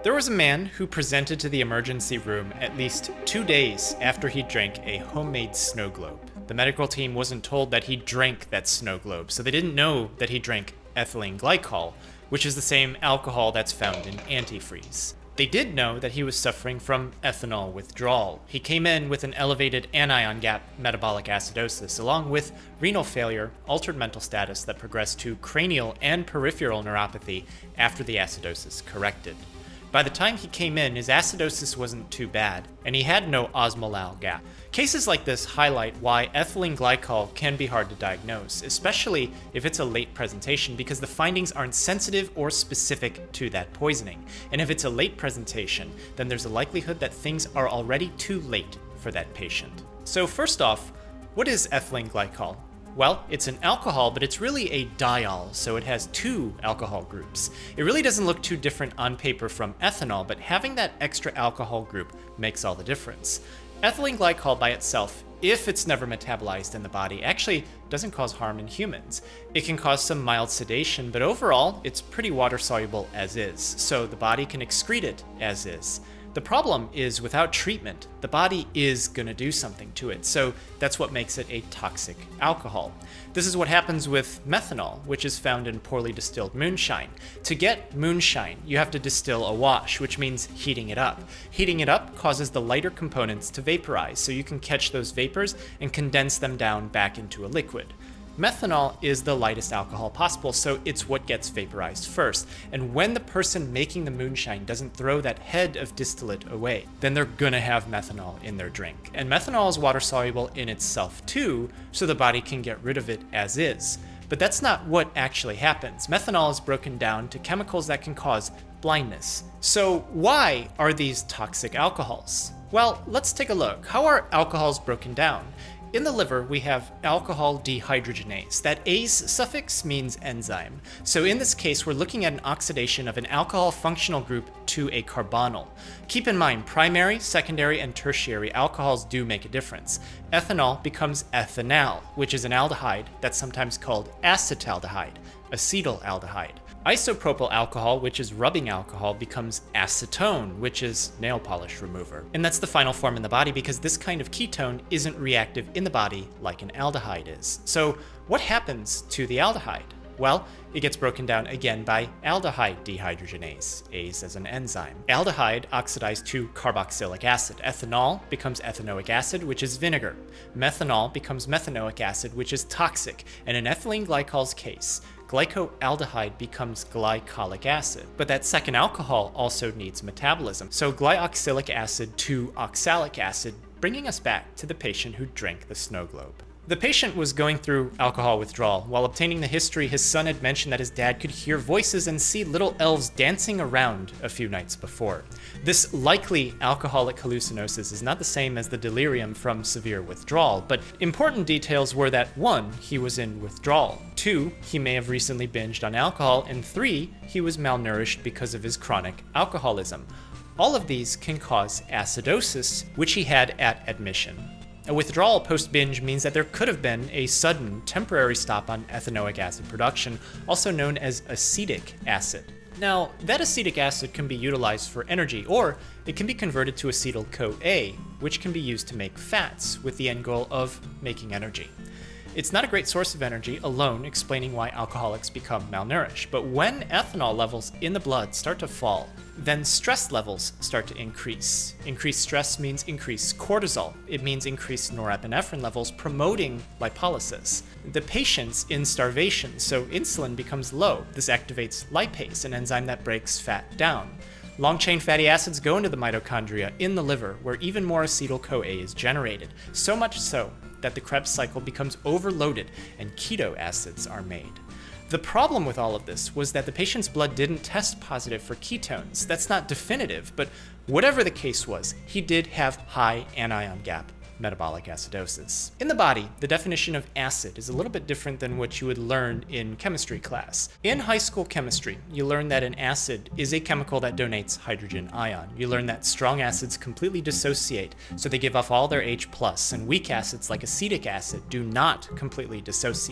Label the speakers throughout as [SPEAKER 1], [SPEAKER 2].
[SPEAKER 1] There was a man who presented to the emergency room at least 2 days after he drank a homemade snow globe. The medical team wasn't told that he drank that snow globe, so they didn't know that he drank ethylene glycol, which is the same alcohol that's found in antifreeze. They did know that he was suffering from ethanol withdrawal. He came in with an elevated anion gap metabolic acidosis, along with renal failure, altered mental status that progressed to cranial and peripheral neuropathy after the acidosis corrected. By the time he came in, his acidosis wasn't too bad, and he had no osmolar gap. Cases like this highlight why ethylene glycol can be hard to diagnose, especially if it's a late presentation, because the findings aren't sensitive or specific to that poisoning. And if it's a late presentation, then there's a likelihood that things are already too late for that patient. So first off, what is ethylene glycol? Well, it's an alcohol, but it's really a diol, so it has 2 alcohol groups. It really doesn't look too different on paper from ethanol, but having that extra alcohol group makes all the difference. Ethylene glycol by itself, if it's never metabolized in the body, actually doesn't cause harm in humans. It can cause some mild sedation, but overall, it's pretty water-soluble as is, so the body can excrete it as is. The problem is, without treatment, the body is going to do something to it, so that's what makes it a toxic alcohol. This is what happens with methanol, which is found in poorly distilled moonshine. To get moonshine, you have to distill a wash, which means heating it up. Heating it up causes the lighter components to vaporize, so you can catch those vapors and condense them down back into a liquid. Methanol is the lightest alcohol possible, so it's what gets vaporized first. And when the person making the moonshine doesn't throw that head of distillate away, then they're gonna have methanol in their drink. And methanol is water soluble in itself too, so the body can get rid of it as is. But that's not what actually happens. Methanol is broken down to chemicals that can cause blindness. So why are these toxic alcohols? Well, let's take a look. How are alcohols broken down? In the liver, we have alcohol dehydrogenase. That ase suffix means enzyme. So in this case, we're looking at an oxidation of an alcohol functional group to a carbonyl. Keep in mind, primary, secondary, and tertiary alcohols do make a difference. Ethanol becomes ethanal, which is an aldehyde that's sometimes called acetaldehyde, acetaldehyde. Isopropyl alcohol, which is rubbing alcohol, becomes acetone, which is nail polish remover. And that's the final form in the body because this kind of ketone isn't reactive in the body like an aldehyde is. So what happens to the aldehyde? Well, it gets broken down again by aldehyde dehydrogenase, ase as an enzyme. Aldehyde oxidized to carboxylic acid. Ethanol becomes ethanoic acid, which is vinegar. Methanol becomes methanoic acid, which is toxic. And in ethylene glycol's case, glycoaldehyde becomes glycolic acid. But that second alcohol also needs metabolism. So glyoxylic acid to oxalic acid, bringing us back to the patient who drank the snow globe. The patient was going through alcohol withdrawal. While obtaining the history, his son had mentioned that his dad could hear voices and see little elves dancing around a few nights before. This likely alcoholic hallucinosis is not the same as the delirium from severe withdrawal, but important details were that 1, he was in withdrawal, 2, he may have recently binged on alcohol, and 3, he was malnourished because of his chronic alcoholism. All of these can cause acidosis, which he had at admission. A withdrawal post-binge means that there could have been a sudden, temporary stop on ethanoic acid production, also known as acetic acid. Now, that acetic acid can be utilized for energy, or it can be converted to acetyl-CoA, which can be used to make fats, with the end goal of making energy. It's not a great source of energy alone, explaining why alcoholics become malnourished, but when ethanol levels in the blood start to fall, then stress levels start to increase. Increased stress means increased cortisol. It means increased norepinephrine levels, promoting lipolysis. The patient's in starvation, so insulin becomes low. This activates lipase, an enzyme that breaks fat down. Long-chain fatty acids go into the mitochondria in the liver, where even more acetyl-CoA is generated, so much so that the Krebs cycle becomes overloaded and keto acids are made. The problem with all of this was that the patient's blood didn't test positive for ketones. That's not definitive, but whatever the case was, he did have high anion gap metabolic acidosis. In the body, the definition of acid is a little bit different than what you would learn in chemistry class. In high school chemistry, you learn that an acid is a chemical that donates hydrogen ion. You learn that strong acids completely dissociate, so they give off all their H+, and weak acids like acetic acid do not completely dissociate.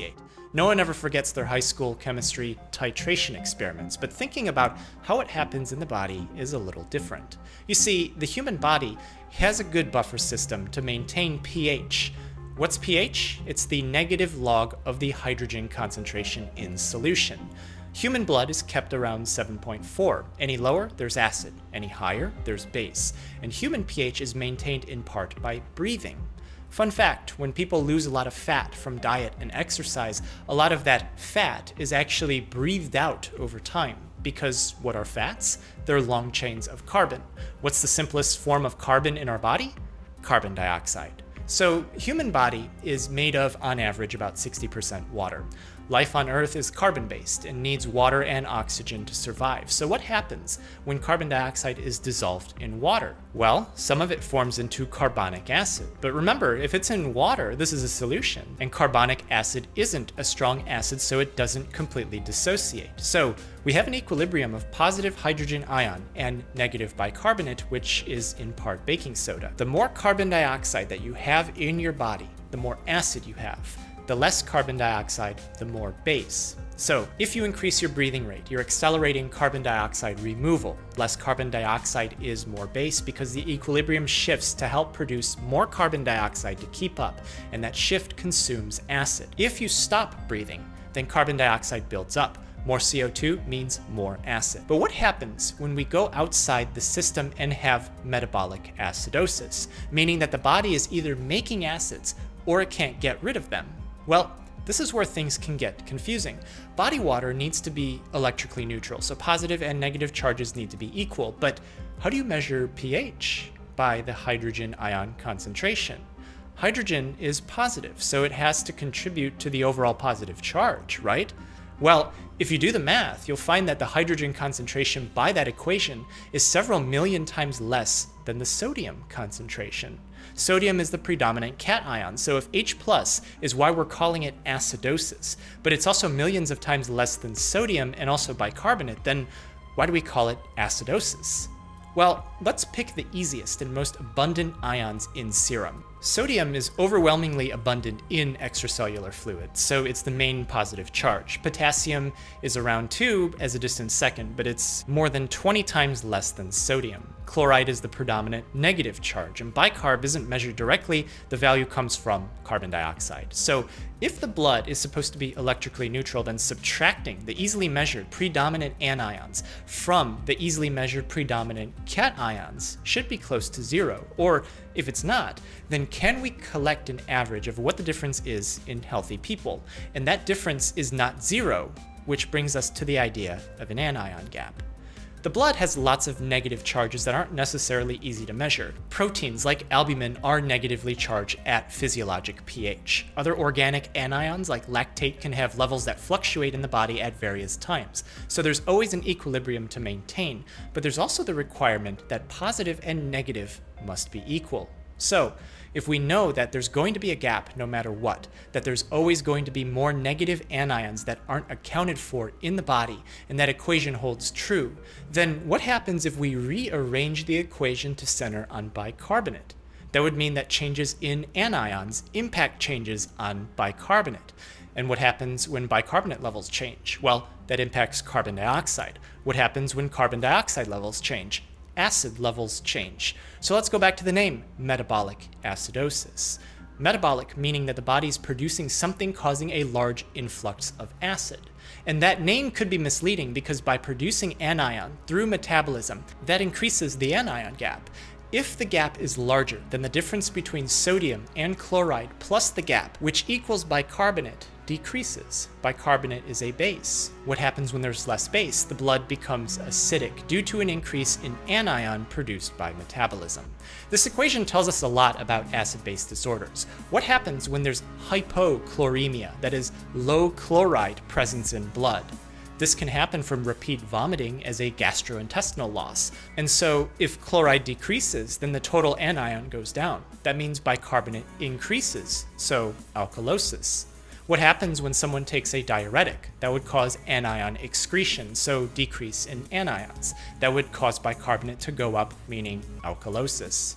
[SPEAKER 1] No one ever forgets their high school chemistry titration experiments, but thinking about how it happens in the body is a little different. You see, the human body has a good buffer system to maintain pH. What's pH? It's the negative log of the hydrogen concentration in solution. Human blood is kept around 7.4. Any lower, there's acid. Any higher, there's base. And human pH is maintained in part by breathing. Fun fact, when people lose a lot of fat from diet and exercise, a lot of that fat is actually breathed out over time. Because what are fats? They're long chains of carbon. What's the simplest form of carbon in our body? Carbon dioxide. So, human body is made of, on average, about 60% water. Life on Earth is carbon-based and needs water and oxygen to survive. So what happens when carbon dioxide is dissolved in water? Well, some of it forms into carbonic acid. But remember, if it's in water, this is a solution, and carbonic acid isn't a strong acid, so it doesn't completely dissociate. So we have an equilibrium of positive hydrogen ion and negative bicarbonate, which is in part baking soda. The more carbon dioxide that you have in your body, the more acid you have. The less carbon dioxide, the more base. So if you increase your breathing rate, you're accelerating carbon dioxide removal. Less carbon dioxide is more base because the equilibrium shifts to help produce more carbon dioxide to keep up, and that shift consumes acid. If you stop breathing, then carbon dioxide builds up. More CO2 means more acid. But what happens when we go outside the system and have metabolic acidosis, meaning that the body is either making acids or it can't get rid of them? Well, this is where things can get confusing. Body water needs to be electrically neutral, so positive and negative charges need to be equal. But how do you measure pH? By the hydrogen ion concentration. Hydrogen is positive, so it has to contribute to the overall positive charge, right? Well, if you do the math, you'll find that the hydrogen concentration by that equation is several million times less than the sodium concentration. Sodium is the predominant cation, so if H+ is why we're calling it acidosis, but it's also millions of times less than sodium and also bicarbonate, then why do we call it acidosis? Well, let's pick the easiest and most abundant ions in serum. Sodium is overwhelmingly abundant in extracellular fluids, so it's the main positive charge. Potassium is around 2 as a distant second, but it's more than 20 times less than sodium. Chloride is the predominant negative charge, and bicarb isn't measured directly, the value comes from carbon dioxide. So if the blood is supposed to be electrically neutral, then subtracting the easily measured predominant anions from the easily measured predominant cations should be close to 0. Or if it's not, then can we collect an average of what the difference is in healthy people? And that difference is not 0, which brings us to the idea of an anion gap. The blood has lots of negative charges that aren't necessarily easy to measure. Proteins like albumin are negatively charged at physiologic pH. Other organic anions like lactate can have levels that fluctuate in the body at various times. So there's always an equilibrium to maintain, but there's also the requirement that positive and negative must be equal. So if we know that there's going to be a gap no matter what, that there's always going to be more negative anions that aren't accounted for in the body, and that equation holds true, then what happens if we rearrange the equation to center on bicarbonate? That would mean that changes in anions impact changes on bicarbonate. And what happens when bicarbonate levels change? Well, that impacts carbon dioxide. What happens when carbon dioxide levels change? Acid levels change. So let's go back to the name, metabolic acidosis. Metabolic meaning that the body's producing something causing a large influx of acid. And that name could be misleading because by producing anion through metabolism, that increases the anion gap. If the gap is larger than the difference between sodium and chloride plus the gap, which equals bicarbonate, decreases. Bicarbonate is a base. What happens when there's less base? The blood becomes acidic due to an increase in anion produced by metabolism. This equation tells us a lot about acid-base disorders. What happens when there's hypochloremia, that is, low chloride presence in blood? This can happen from repeat vomiting as a gastrointestinal loss. And so if chloride decreases, then the total anion goes down. That means bicarbonate increases, so alkalosis. What happens when someone takes a diuretic? That would cause anion excretion, so decrease in anions. That would cause bicarbonate to go up, meaning alkalosis.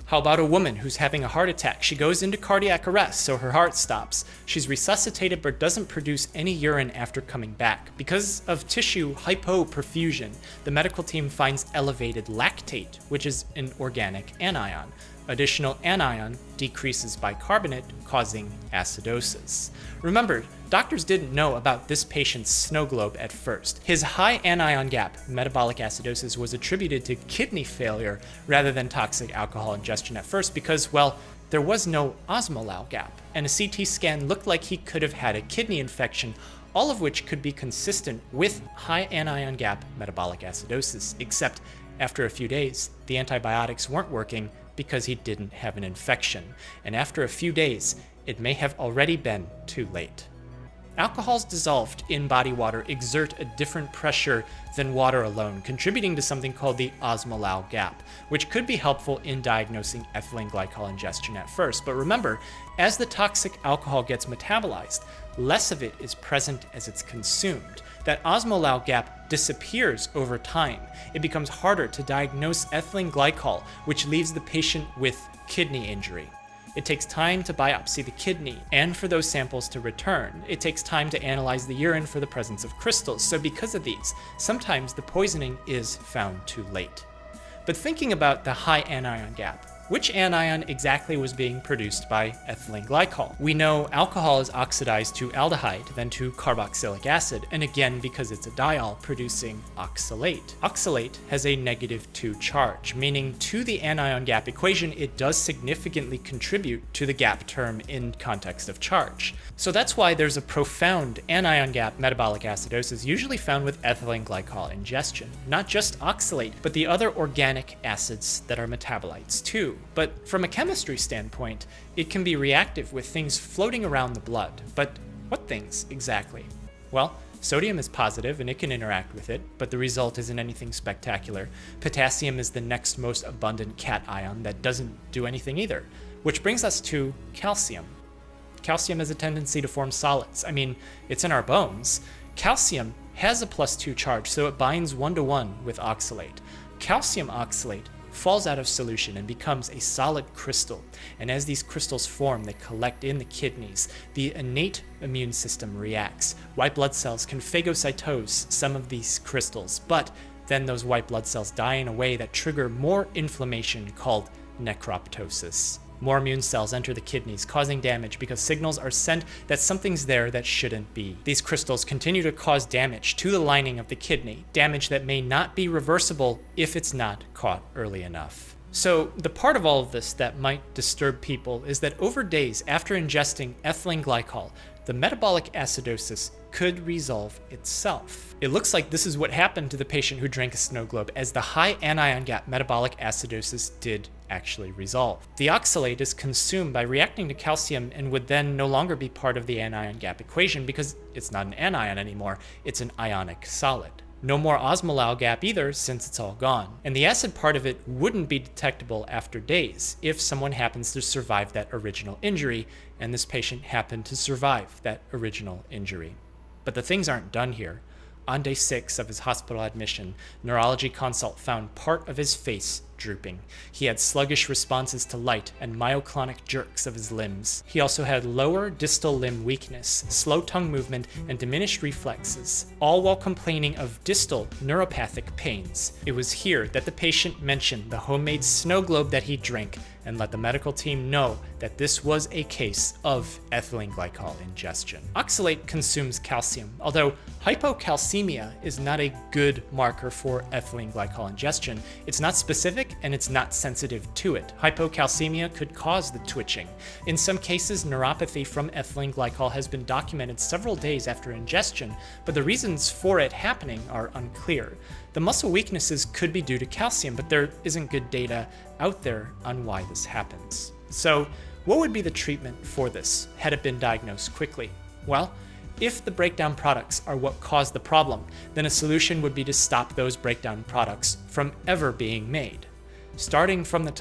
[SPEAKER 1] How about a woman who's having a heart attack? She goes into cardiac arrest, so her heart stops. She's resuscitated but doesn't produce any urine after coming back. Because of tissue hypoperfusion, the medical team finds elevated lactate, which is an organic anion. Additional anion decreases bicarbonate, causing acidosis. Remember, doctors didn't know about this patient's snow globe at first. His high anion gap, metabolic acidosis, was attributed to kidney failure rather than toxic alcohol ingestion at first because, well, there was no osmolau gap, and a CT scan looked like he could have had a kidney infection, all of which could be consistent with high anion gap metabolic acidosis, except after a few days, the antibiotics weren't working because he didn't have an infection, and after a few days, it may have already been too late. Alcohols dissolved in body water exert a different pressure than water alone, contributing to something called the osmolau gap, which could be helpful in diagnosing ethylene glycol ingestion at first. But remember, as the toxic alcohol gets metabolized, less of it is present as it's consumed. That osmolau gap disappears over time. It becomes harder to diagnose ethylene glycol, which leaves the patient with kidney injury. It takes time to biopsy the kidney and for those samples to return. It takes time to analyze the urine for the presence of crystals. So because of these, sometimes the poisoning is found too late. But thinking about the high anion gap, which anion exactly was being produced by ethylene glycol? We know alcohol is oxidized to aldehyde, then to carboxylic acid, and again because it's a diol, producing oxalate. Oxalate has a -2 charge, meaning to the anion gap equation, it does significantly contribute to the gap term in context of charge. So that's why there's a profound anion gap metabolic acidosis usually found with ethylene glycol ingestion. Not just oxalate, but the other organic acids that are metabolites too. But from a chemistry standpoint, it can be reactive with things floating around the blood. But what things exactly? Well, sodium is positive and it can interact with it, but the result isn't anything spectacular. Potassium is the next most abundant cation that doesn't do anything either, which brings us to calcium. Calcium has a tendency to form solids. I mean, it's in our bones. Calcium has a +2 charge, so it binds 1-to-1 with oxalate. Calcium oxalate falls out of solution and becomes a solid crystal. And as these crystals form, they collect in the kidneys. The innate immune system reacts. White blood cells can phagocytose some of these crystals, but then those white blood cells die in a way that trigger more inflammation called necroptosis. More immune cells enter the kidneys, causing damage because signals are sent that something's there that shouldn't be. These crystals continue to cause damage to the lining of the kidney, damage that may not be reversible if it's not caught early enough. So the part of all of this that might disturb people is that over days after ingesting ethylene glycol, the metabolic acidosis could resolve itself. It looks like this is what happened to the patient who drank a snow globe, as the high anion gap metabolic acidosis did actually resolve. The oxalate is consumed by reacting to calcium and would then no longer be part of the anion gap equation because it's not an anion anymore, it's an ionic solid. No more osmolau gap either, since it's all gone. And the acid part of it wouldn't be detectable after days if someone happens to survive that original injury, and this patient happened to survive that original injury. But the things aren't done here. On day 6 of his hospital admission, neurology consult found part of his face drooping. He had sluggish responses to light and myoclonic jerks of his limbs. He also had lower distal limb weakness, slow tongue movement, and diminished reflexes, all while complaining of distal neuropathic pains. It was here that the patient mentioned the homemade snow globe that he drank and let the medical team know that this was a case of ethylene glycol ingestion. Oxalate consumes calcium, although hypocalcemia is not a good marker for ethylene glycol ingestion. It's not specific and it's not sensitive to it. Hypocalcemia could cause the twitching. In some cases, neuropathy from ethylene glycol has been documented several days after ingestion, but the reasons for it happening are unclear. The muscle weaknesses could be due to calcium, but there isn't good data out there on why this happens. So, what would be the treatment for this had it been diagnosed quickly? Well, if the breakdown products are what caused the problem, then a solution would be to stop those breakdown products from ever being made. Starting from the top,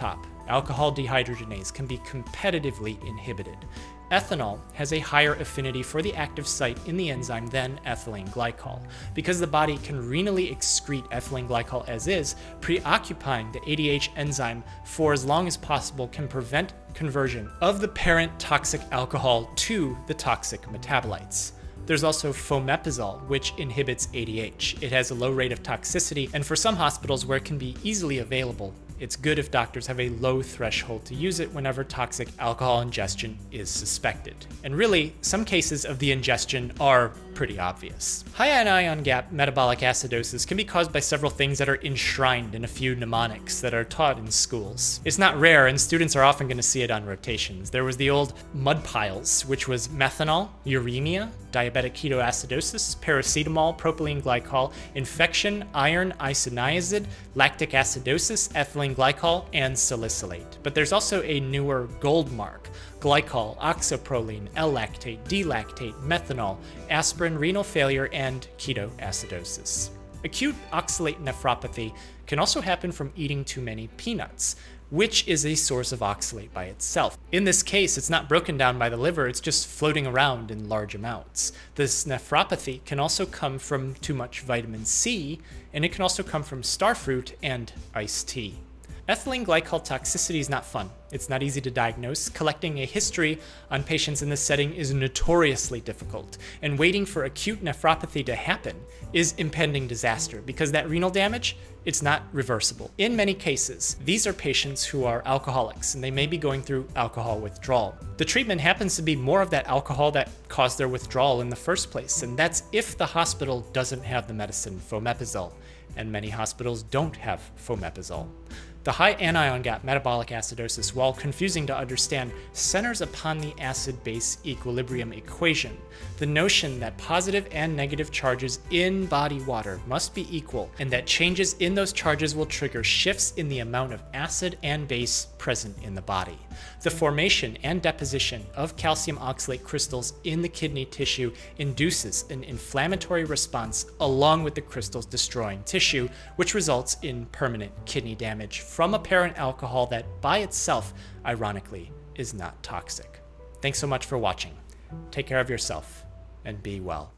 [SPEAKER 1] alcohol dehydrogenase can be competitively inhibited. Ethanol has a higher affinity for the active site in the enzyme than ethylene glycol. Because the body can renally excrete ethylene glycol as is, preoccupying the ADH enzyme for as long as possible can prevent conversion of the parent toxic alcohol to the toxic metabolites. There's also fomepizole, which inhibits ADH. It has a low rate of toxicity, and for some hospitals where it can be easily available, it's good if doctors have a low threshold to use it whenever toxic alcohol ingestion is suspected. And really, some cases of the ingestion are pretty obvious. High anion gap metabolic acidosis can be caused by several things that are enshrined in a few mnemonics that are taught in schools. It's not rare, and students are often going to see it on rotations. There was the old mud piles, which was methanol, uremia, diabetic ketoacidosis, paracetamol, propylene glycol, infection, iron isoniazid, lactic acidosis, ethylene glycol, and salicylate. But there's also a newer gold mark: glycol, oxaproline, L-lactate, D-lactate, methanol, aspirin, renal failure, and ketoacidosis. Acute oxalate nephropathy can also happen from eating too many peanuts, which is a source of oxalate by itself. In this case, it's not broken down by the liver, it's just floating around in large amounts. This nephropathy can also come from too much vitamin C, and it can also come from starfruit and iced tea. Ethylene glycol toxicity is not fun. It's not easy to diagnose. Collecting a history on patients in this setting is notoriously difficult, and waiting for acute nephropathy to happen is impending disaster because that renal damage, it's not reversible. In many cases, these are patients who are alcoholics, and they may be going through alcohol withdrawal. The treatment happens to be more of that alcohol that caused their withdrawal in the first place, and that's if the hospital doesn't have the medicine fomepizole, and many hospitals don't have fomepizole. The high anion gap metabolic acidosis, while confusing to understand, centers upon the acid-base equilibrium equation, the notion that positive and negative charges in body water must be equal, and that changes in those charges will trigger shifts in the amount of acid and base present in the body. The formation and deposition of calcium oxalate crystals in the kidney tissue induces an inflammatory response along with the crystals destroying tissue, which results in permanent kidney damage from a parent alcohol that by itself, ironically, is not toxic. Thanks so much for watching. Take care of yourself and be well.